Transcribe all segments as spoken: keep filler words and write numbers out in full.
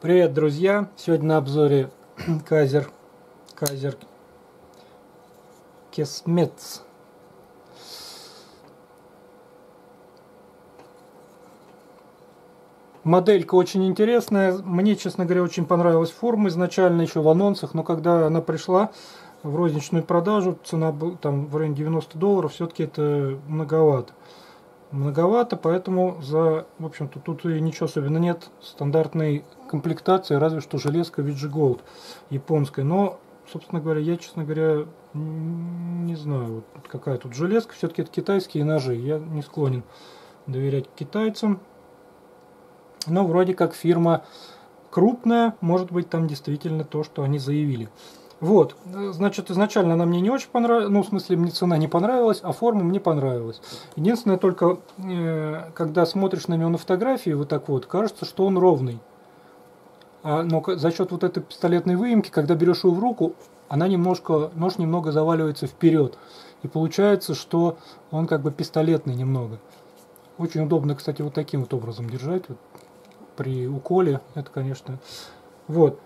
Привет, друзья! Сегодня на обзоре Kaiser Kaiser Kesmets. Моделька очень интересная. Мне, честно говоря, очень понравилась форма изначально, еще в анонсах, но когда она пришла в розничную продажу, цена была там в районе девяноста долларов, все-таки это многовато. Многовато, поэтому за, в общем-то, тут и ничего особенно нет. Стандартной комплектации, разве что железка ви джи Gold японская. Но, собственно говоря, я, честно говоря, не знаю, вот какая тут железка. Все-таки это китайские ножи. Я не склонен доверять китайцам. Но вроде как фирма крупная, может быть, там действительно то, что они заявили. Вот, значит, изначально она мне не очень понравилась, ну, в смысле, мне цена не понравилась, а форма мне понравилась. Единственное, только, э, когда смотришь на него на фотографии, вот так вот, кажется, что он ровный. А, но за счет вот этой пистолетной выемки, когда берешь его в руку, она немножко, нож немного заваливается вперед. И получается, что он как бы пистолетный немного. Очень удобно, кстати, вот таким вот образом держать, вот, при уколе, это, конечно, вот.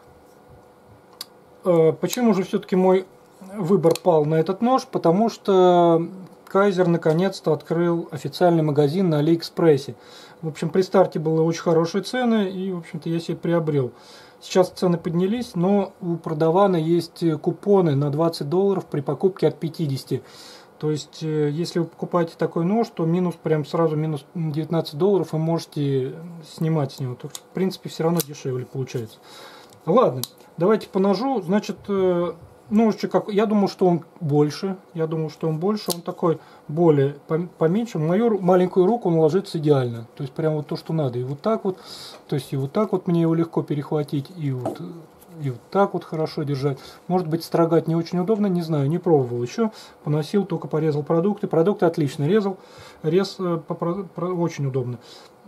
Почему же все-таки мой выбор пал на этот нож? Потому что Kaiser наконец-то открыл официальный магазин на Алиэкспрессе. В общем, при старте были очень хорошие цены, и, в общем-то, я себе приобрел. Сейчас цены поднялись, но у продавана есть купоны на двадцать долларов при покупке от пятидесяти. То есть, если вы покупаете такой нож, то минус прям сразу минус девятнадцать долларов вы можете снимать с него. То есть, в принципе, все равно дешевле получается. Ладно, давайте по ножу. Значит, ножичек, как я думал, что он больше. Я думал, что он больше. Он такой более поменьше. В мою маленькую руку он ложится идеально. То есть, прям вот то, что надо. И вот так вот. То есть, и вот так вот мне его легко перехватить. И вот, и вот так вот хорошо держать. Может быть, строгать не очень удобно. Не знаю, не пробовал еще. Поносил, только порезал продукты. Продукты отлично резал. Рез очень удобно.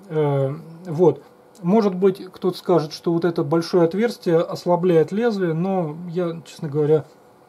Вот. Может быть, кто-то скажет, что вот это большое отверстие ослабляет лезвие, но я, честно говоря,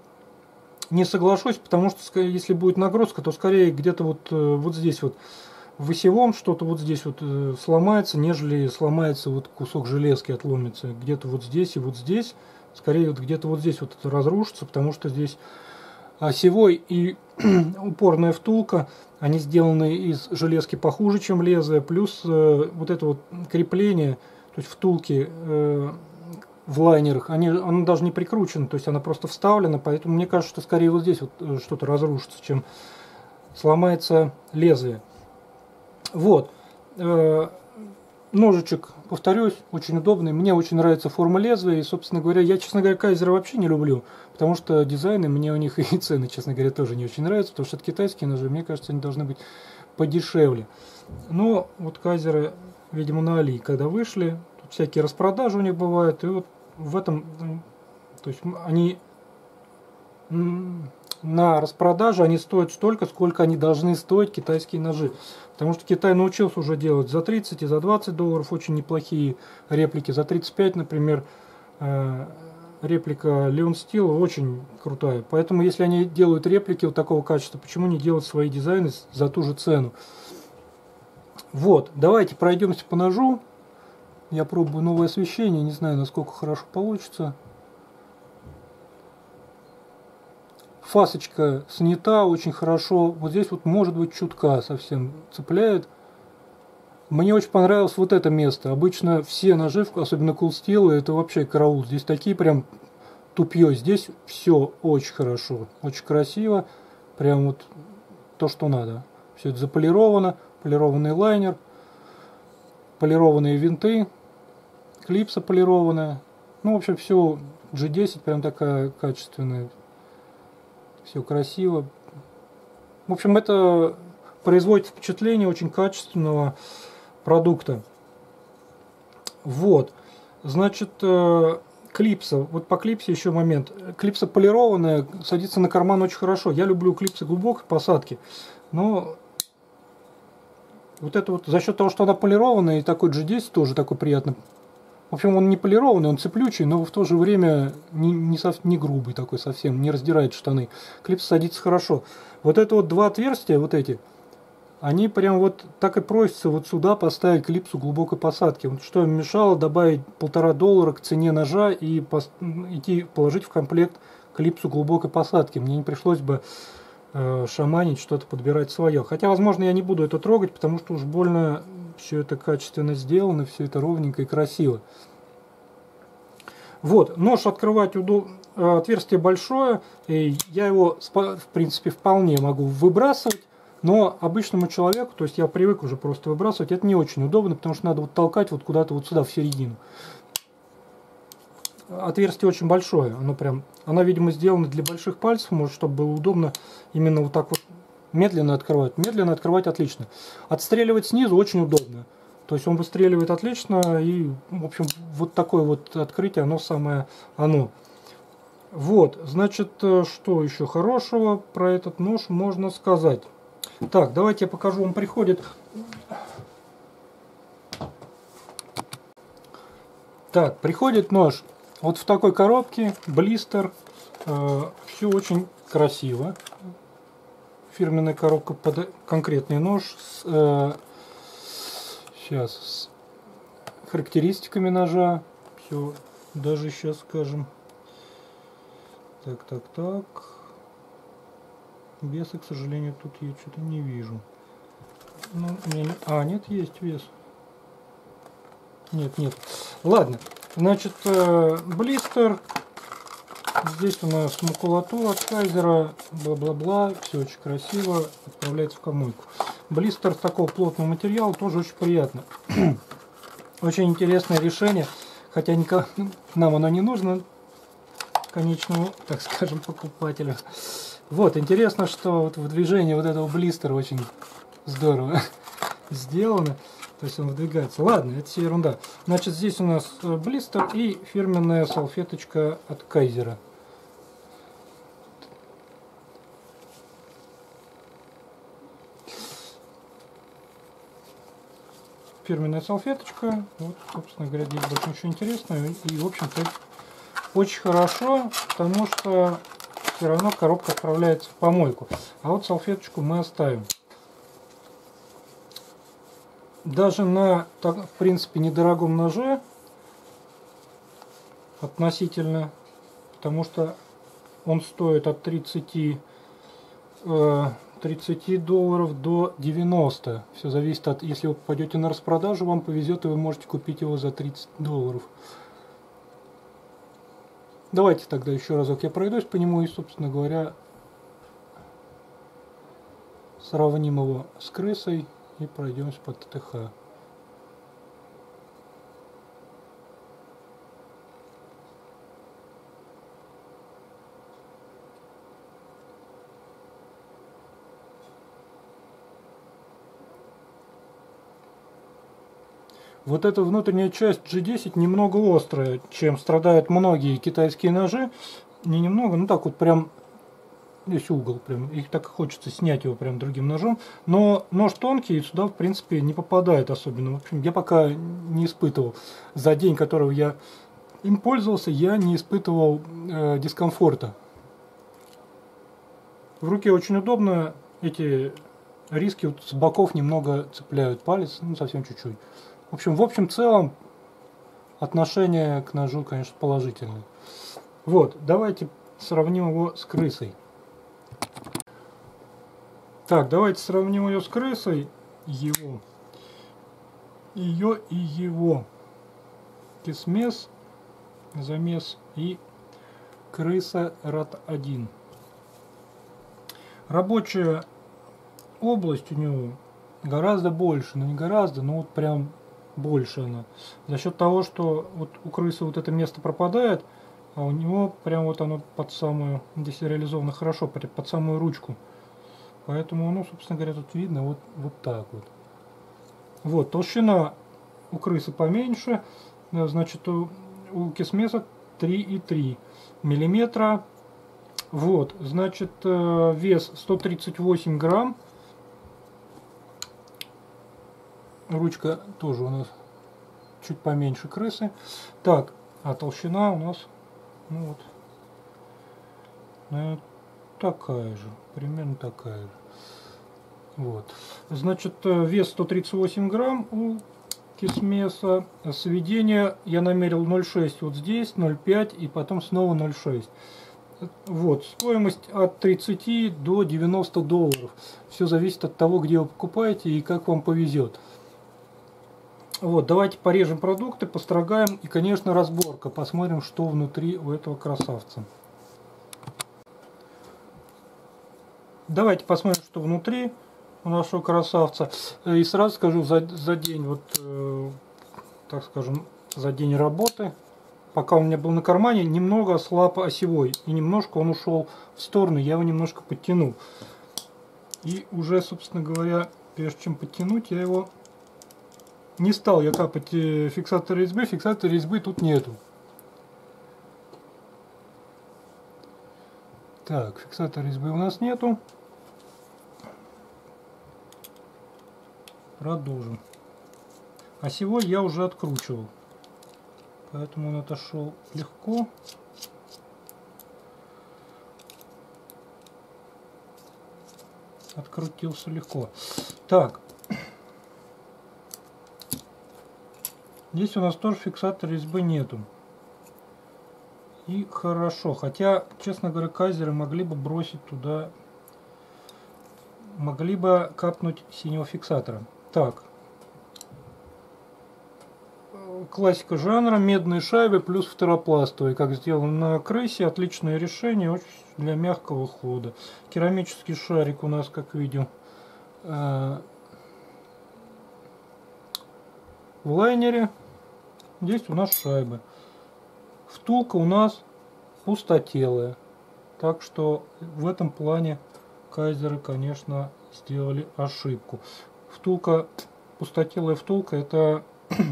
не соглашусь, потому что если будет нагрузка, то скорее где-то вот, вот здесь вот в осевом что-то вот здесь вот сломается, нежели сломается вот кусок железки, отломится. Где-то вот здесь и вот здесь, скорее вот где-то вот здесь вот это разрушится, потому что здесь осевой и упорная втулка, они сделаны из железки похуже, чем лезвие, плюс э, вот это вот крепление, то есть втулки э, в лайнерах, они, она даже не прикручена, то есть она просто вставлена, поэтому мне кажется, что скорее вот здесь вот что-то разрушится, чем сломается лезвие. Вот. Э, ножичек, повторюсь, очень удобный, мне очень нравится форма лезвия, и, собственно говоря, я, честно говоря, Kaiser вообще не люблю, потому что дизайны, мне у них и цены, честно говоря, тоже не очень нравятся, потому что это китайские ножи, мне кажется, они должны быть подешевле. Но вот Kaiser, видимо, на Али, когда вышли, тут всякие распродажи у них бывают, и вот в этом, то есть они на распродаже они стоят столько, сколько они должны стоить, китайские ножи. Потому что Китай научился уже делать за тридцать и за двадцать долларов очень неплохие реплики. За тридцать пять, например, реплика Leon Steel очень крутая. Поэтому, если они делают реплики вот такого качества, почему не делать свои дизайны за ту же цену? Вот, давайте пройдемся по ножу. Я пробую новое освещение, не знаю, насколько хорошо получится. Фасочка снята очень хорошо. Вот здесь вот может быть чутка совсем цепляет. Мне очень понравилось вот это место. Обычно все ножи, особенно Cool Steel, это вообще караул. Здесь такие прям тупье. Здесь все очень хорошо. Очень красиво. Прям вот то, что надо. Все это заполировано. Полированный лайнер. Полированные винты. Клипса полированная. Ну, в общем, все джи десять прям такая качественная. Все красиво. В общем, это производит впечатление очень качественного продукта. Вот. Значит, клипса. Вот по клипсе еще момент. Клипса полированная, садится на карман очень хорошо. Я люблю клипсы глубокой посадки. Но вот это вот за счет того, что она полированная, и такой джи десять тоже такой приятный. В общем, он не полированный, он цеплючий, но в то же время не, не, сов, не грубый такой совсем, не раздирает штаны. Клипс садится хорошо. Вот это вот два отверстия, вот эти, они прям вот так и просятся вот сюда поставить клипсу глубокой посадки. Вот что им мешало добавить полтора доллара к цене ножа и пос идти положить в комплект клипсу глубокой посадки. Мне не пришлось бы э, шаманить, что-то подбирать свое. Хотя, возможно, я не буду это трогать, потому что уж больно все это качественно сделано, все это ровненько и красиво. Вот, нож открывать удобно, отверстие большое, и я его, в принципе, вполне могу выбрасывать. Но обычному человеку, то есть я привык уже просто выбрасывать, это не очень удобно, потому что надо вот толкать вот куда-то вот сюда, в середину. Отверстие очень большое, оно прям, оно, видимо, сделано для больших пальцев, может, чтобы было удобно именно вот так вот медленно открывать. Медленно открывать отлично. Отстреливать снизу очень удобно. То есть он выстреливает отлично, и, в общем, вот такое вот открытие, оно самое оно. Вот, значит, что еще хорошего про этот нож можно сказать? Так, давайте я покажу, он приходит. Так, приходит нож вот в такой коробке, блистер. Э, все очень красиво. Фирменная коробка под конкретный нож. С, э, сейчас с характеристиками ножа. Все, даже сейчас скажем. Так, так, так. Веса, к сожалению, тут я что-то не вижу. Ну, не... А, нет, есть вес. Нет, нет. Ладно. Значит, э, блистер. Здесь у нас макулатура от Кайзера. Бла-бла-бла. Все очень красиво. Отправляется в помойку. Блистер такого плотного материала тоже очень приятно. Очень интересное решение. Хотя никак... нам оно не нужно. Конечному, так скажем, покупателю. Вот, интересно, что вот в движении вот этого блистера очень здорово сделано. То есть он выдвигается. Ладно, это все ерунда. Значит, здесь у нас блистер и фирменная салфеточка от Кайзера. Фирменная салфеточка. Вот, собственно говоря, здесь больше ничего интересного. И, в общем-то, очень хорошо, потому что все равно коробка отправляется в помойку. А вот салфеточку мы оставим. Даже на, так, в принципе, недорогом ноже относительно, потому что он стоит от тридцати, тридцати долларов до девяноста. Все зависит от, если вы попадете на распродажу, вам повезет, и вы можете купить его за тридцать долларов. Давайте тогда еще разок я пройдусь по нему и, собственно говоря, сравним его с крысой и пройдемся по ТТХ. Вот эта внутренняя часть джи десять немного острая, чем страдают многие китайские ножи. Не немного, ну так вот прям, здесь угол, прям, их так хочется снять его прям другим ножом. Но нож тонкий, и сюда в принципе не попадает особенно. В общем, я пока не испытывал, за день, которого я им пользовался, я не испытывал э, дискомфорта. В руке очень удобно, эти риски вот с боков немного цепляют палец, ну совсем чуть-чуть. В общем, в общем целом отношение к ножу, конечно, положительное. Вот, давайте сравним его с крысой. Так, давайте сравним ее с крысой. Его. Ее и его. Кисмес, замес и крыса рад один. Рабочая область у него гораздо больше, но не гораздо, но вот прям больше она. За счет того, что вот у крысы вот это место пропадает, а у него прям вот оно под самую, здесь реализовано хорошо, под самую ручку. Поэтому, ну, собственно говоря, тут видно вот, вот так вот. Вот, толщина у крысы поменьше, значит, у, у Кисмеса три и три миллиметра. Вот, значит, вес сто тридцать восемь грамм. Ручка тоже у нас чуть поменьше крысы. Так, а толщина у нас, ну вот, наверное, такая же, примерно такая же. Вот. Значит, вес сто тридцать восемь грамм у кисмеса. Сведение я намерил ноль шесть вот здесь, ноль пять и потом снова ноль шесть. Вот. Стоимость от тридцати до девяноста долларов. Все зависит от того, где вы покупаете и как вам повезет. Вот, давайте порежем продукты, построгаем и, конечно, разборка. Посмотрим, что внутри у этого красавца. Давайте посмотрим, что внутри у нашего красавца. И сразу скажу, за, за день, вот, э, так скажем, за день работы, пока он у меня был на кармане, немного ослаб осевой. И немножко он ушел в сторону, я его немножко подтянул. И уже, собственно говоря, прежде чем подтянуть, я его... Не стал я капать фиксатор резьбы, фиксатора резьбы тут нету. Так, фиксатора резьбы у нас нету. Продолжим. Осевой я уже откручивал, поэтому он отошел легко. Открутился легко. Так. Здесь у нас тоже фиксатора резьбы нету. И хорошо. Хотя, честно говоря, кайзеры могли бы бросить туда... Могли бы капнуть синего фиксатора. Так. Классика жанра. Медные шайбы плюс фторопластовые. Как сделано на крысе. Отличное решение. Очень для мягкого хода. Керамический шарик у нас, как видим, в лайнере. Здесь у нас шайбы. Втулка у нас пустотелая. Так что в этом плане кайзеры, конечно, сделали ошибку. Втулка, пустотелая втулка, это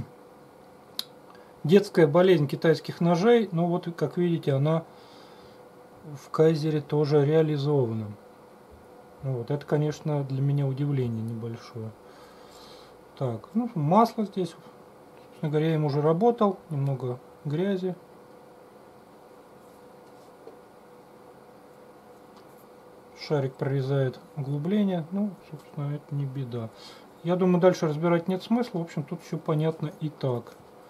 детская болезнь китайских ножей. Но вот, как видите, она в кайзере тоже реализована. Вот, это, конечно, для меня удивление небольшое. Так, ну, масло здесь. Собственно говоря, я им уже работал. Немного грязи. Шарик прорезает углубление. Ну, собственно, это не беда. Я думаю, дальше разбирать нет смысла. В общем, тут все понятно и так.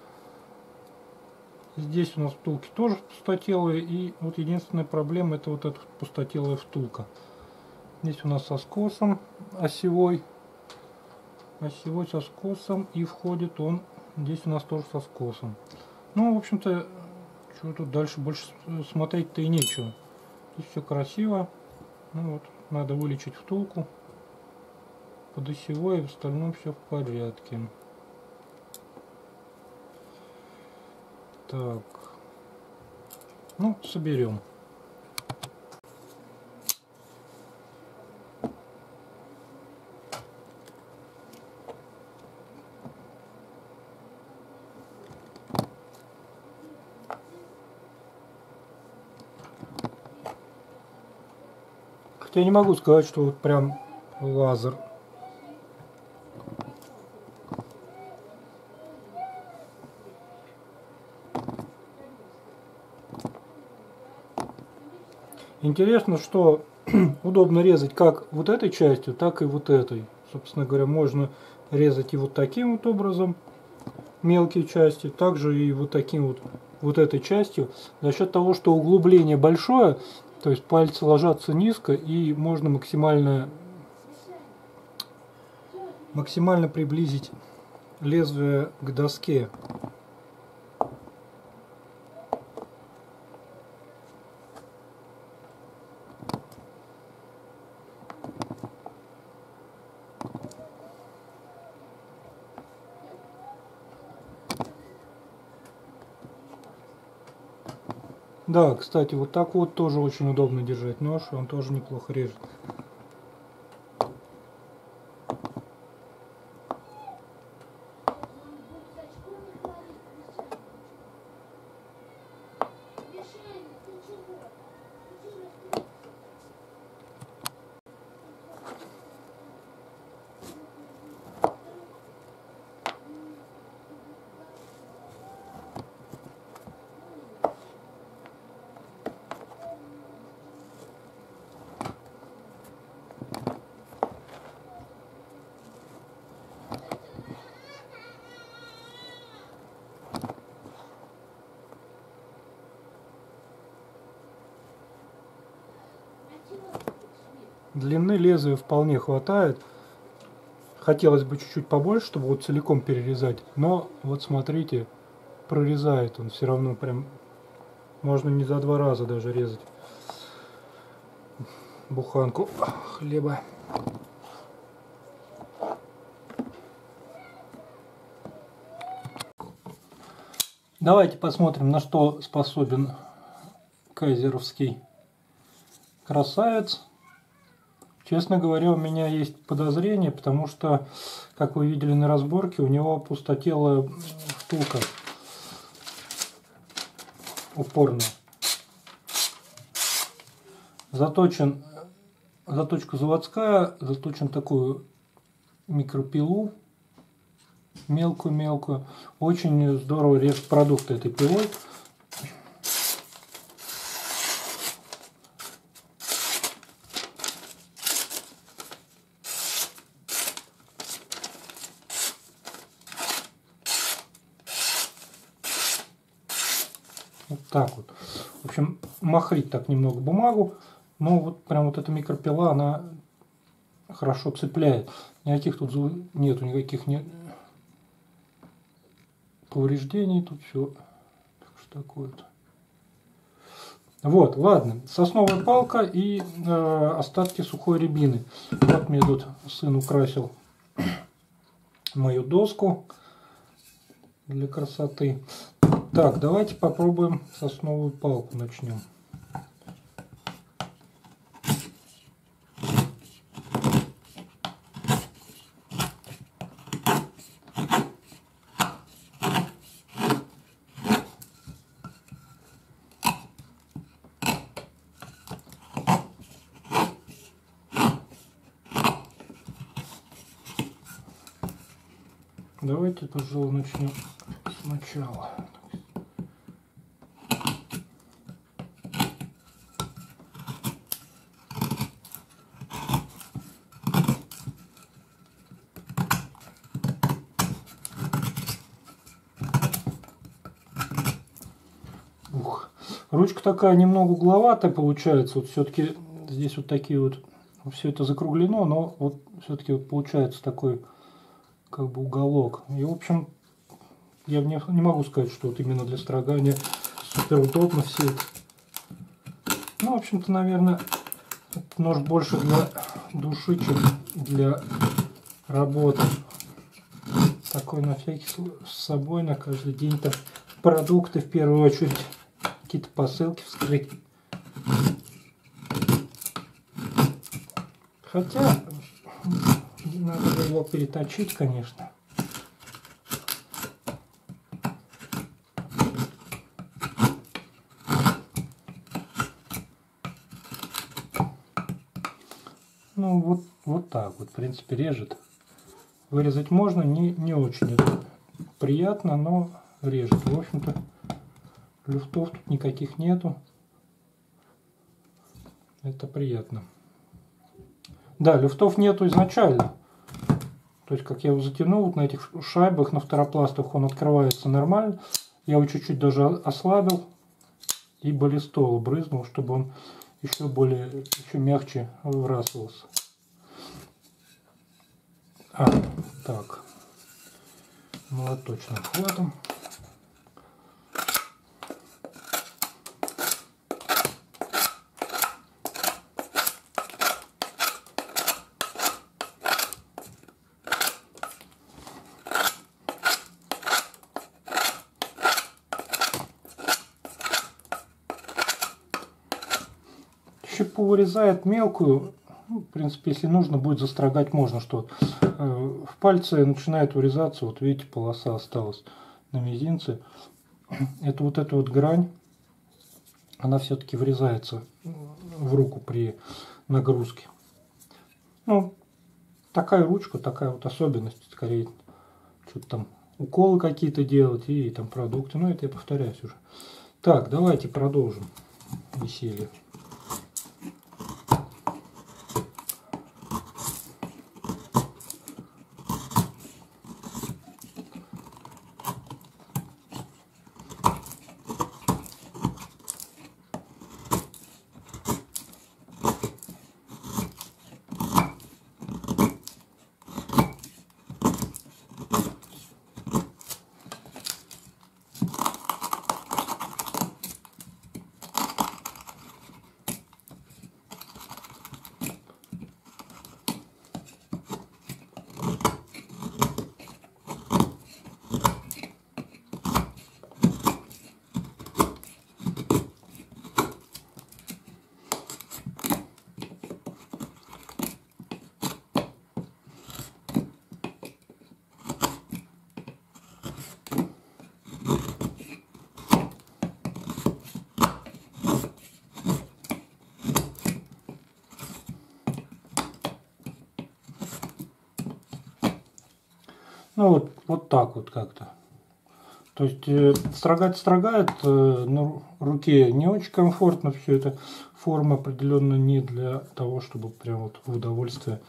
Здесь у нас втулки тоже пустотелые. И вот единственная проблема — это вот эта пустотелая втулка. Здесь у нас со скосом осевой. Осевой со скосом. И входит он... Здесь у нас тоже со скосом. Ну, в общем-то, что тут дальше больше смотреть-то и нечего. Здесь все красиво. Ну вот, надо вылечить втулку под осевой, и в остальном все в порядке. Так. Ну, соберем. Хотя я не могу сказать, что вот прям лазер. Интересно, что удобно резать как вот этой частью, так и вот этой. Собственно говоря, можно резать и вот таким вот образом мелкие части, также и вот таким вот вот этой частью. За счет того, что углубление большое, то есть пальцы ложатся низко и можно максимально максимально приблизить лезвие к доске. Да, кстати, вот так вот тоже очень удобно держать нож, он тоже неплохо режет. длины лезвия вполне хватает. Хотелось бы чуть-чуть побольше, чтобы вот целиком перерезать. Но вот смотрите, прорезает он все равно прям. Можно не за два раза даже резать буханку хлеба. Давайте посмотрим, на что способен кайзеровский красавец. Честно говоря, у меня есть подозрение, потому что, как вы видели на разборке, у него пустотелая втулка упорная. Заточен, заточка заводская, заточен такую микропилу, мелкую-мелкую. Очень здорово режет продукты этой пилой. Вот так вот. В общем, махрит так немного бумагу, но вот прям вот эта микропила, она хорошо цепляет. Никаких тут нету, никаких не... повреждений, тут все так что такое-то. Вот, ладно, сосновая палка и э, остатки сухой рябины. Вот мне тут сын украсил мою доску для красоты. Так, давайте попробуем сосновую палку начнем. Давайте, пожалуй, начнем сначала. Ух, ручка такая немного угловатая получается. Вот все-таки здесь вот такие вот, все это закруглено, но вот все-таки вот получается такой как бы уголок. И в общем, я не, не могу сказать, что вот именно для строгания супер удобно все это. Ну, в общем-то, наверное, этот нож больше для души, чем для работы. Такой на всякий случай с собой на каждый день, там продукты в первую очередь, какие-то посылки вскрыть. Хотя надо его переточить, конечно. Ну вот, вот так вот, в принципе, режет. Вырезать можно, не, не очень это приятно, но режет. В общем-то, люфтов тут никаких нету. Это приятно. Да, люфтов нету изначально. То есть, как я его затянул, вот на этих шайбах, на второпластах он открывается нормально. Я его чуть-чуть даже ослабил и баллистол брызнул, чтобы он еще более, еще мягче выбрасывался. А, так. Молоточным хватом. Щепу вырезает мелкую. Ну, в принципе, если нужно будет застрогать, можно что. Э, в пальце начинает вырезаться. Вот видите, полоса осталась на мизинце. Это вот эта вот грань, она все-таки врезается в руку при нагрузке. Ну, такая ручка, такая вот особенность. Скорее, что-то там уколы какие-то делать и там продукты. Но это я повторяюсь уже. Так, давайте продолжим веселье. Ну вот, вот так вот как-то. То есть э, строгать строгает, э, на руке не очень комфортно все это. Форма определенно не для того, чтобы прям вот в удовольствие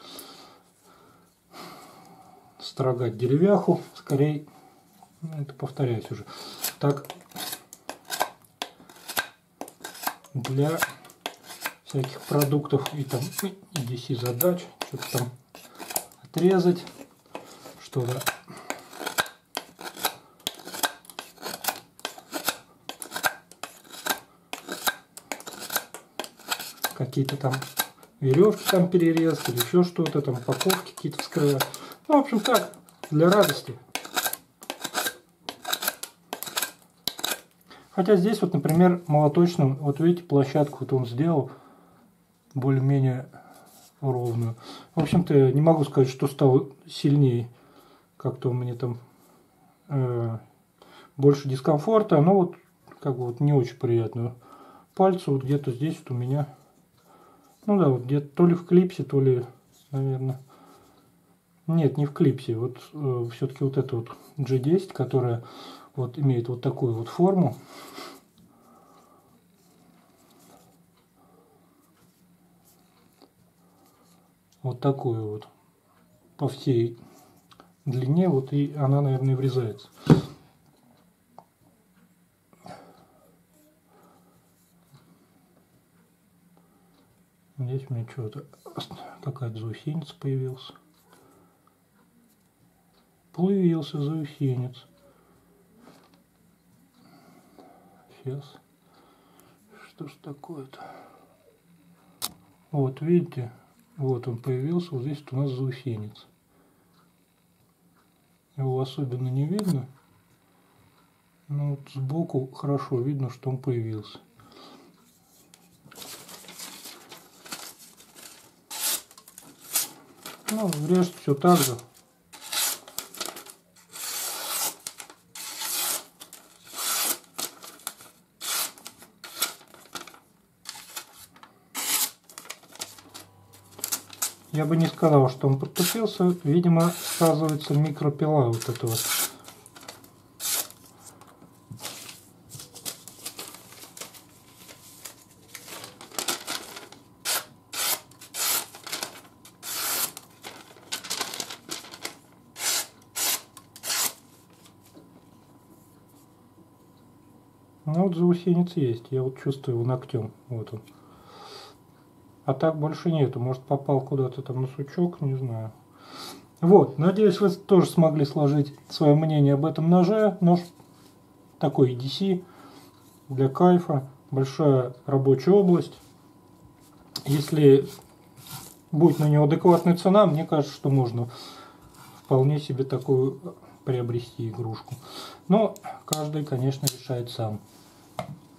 строгать деревяху. Скорее, это повторяюсь уже. Так, для всяких продуктов и там и ди си задач, что-то там отрезать, что-то. Какие-то там веревки там перерезать или еще что-то, там упаковки какие-то вскрывать. Ну, в общем, так, для радости. Хотя здесь вот, например, молоточным, вот видите, площадку вот он сделал более-менее ровную. В общем-то, не могу сказать, что стало сильнее. Как-то у меня там э, больше дискомфорта, но вот как бы вот не очень приятно. Пальцы вот где-то здесь вот у меня. Ну да, вот где-то то ли в клипсе, то ли, наверное... Нет, не в клипсе. Вот э, все-таки вот эта вот джи десять, которая вот имеет вот такую вот форму. Вот такую вот. По всей длине. Вот и она, наверное, врезается. Здесь у меня что-то, какая-то заусенец появился. Появился заусенец. Сейчас. Что ж такое-то? Вот, видите? Вот он появился. Вот здесь вот у нас заусенец. Его особенно не видно. Но вот сбоку хорошо видно, что он появился. Ну, режет все так же. Я бы не сказал, что он подтупился. Видимо, сказывается микропила вот эта вот. Ну вот заусенец есть, я вот чувствую его ногтем, вот он. А так больше нету, может попал куда-то там на сучок, не знаю. Вот, надеюсь, вы тоже смогли сложить свое мнение об этом ноже. Нож такой и ди си, для кайфа, большая рабочая область. Если будет на него адекватная цена, мне кажется, что можно вполне себе такую приобрести игрушку. Но каждый, конечно, решает сам.